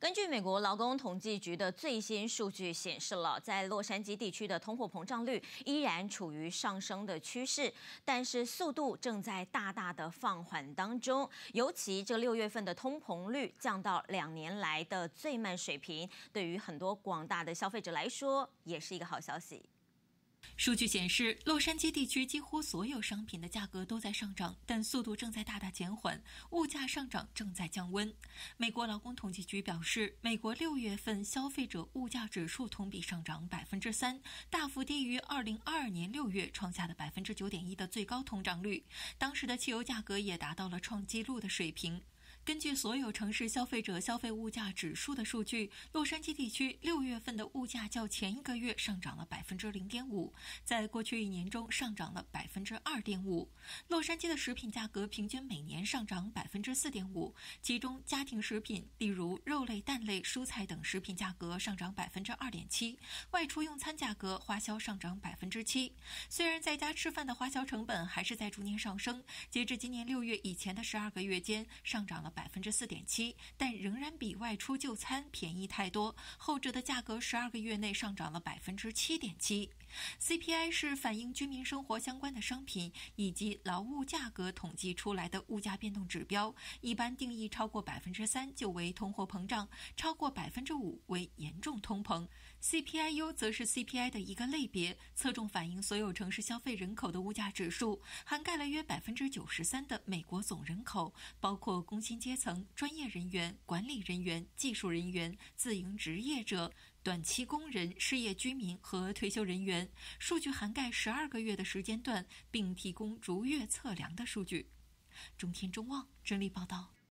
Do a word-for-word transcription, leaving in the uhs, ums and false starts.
根据美国劳工统计局的最新数据显示了，在洛杉矶地区的通货膨胀率依然处于上升的趋势，但是速度正在大大的放缓当中。尤其这六月份的通膨率降到两年来的最慢水平，对于很多广大的消费者来说，也是一个好消息。 数据显示，洛杉矶地区几乎所有商品的价格都在上涨，但速度正在大大减缓，物价上涨正在降温。美国劳工统计局表示，美国六月份消费者物价指数同比上涨百分之三，大幅低于二零二二年六月创下的百分之九点一的最高通胀率。当时的汽油价格也达到了创纪录的水平。根据所有城市消费者消费物价指数的数据，洛杉矶地区六月份的物价较前一个月上涨了百分之零点五，在过去一年中上涨了百分之二点五。洛杉矶的食品价格平均每年上涨百分之四点五，其中家庭食品，例如肉类、蛋类、蔬菜等食品价格上涨百分之二点七，外出用餐价格花销上涨百分之七。虽然在家吃饭的花销成本还是在逐年上升，截至今年六月以前的十二个月间上涨了百分之四点七，但仍然比外出就餐便宜太多，后者的价格十二个月内上涨了百分之七点七。C P I 是反映居民生活相关的商品以及劳务价格统计出来的物价变动指标，一般定义超过百分之三就为通货膨胀，超过百分之五为严重通膨。C P I U 则是 C P I 的一个类别，侧重反映所有城市消费人口的物价指数，涵盖了约百分之九十三的美国总人口，包括工薪阶层、专业人员、管理人员、技术人员、自营职业者、短期工人、失业居民和退休人员。数据涵盖十二个月的时间段，并提供逐月测量的数据。中天中望整理报道。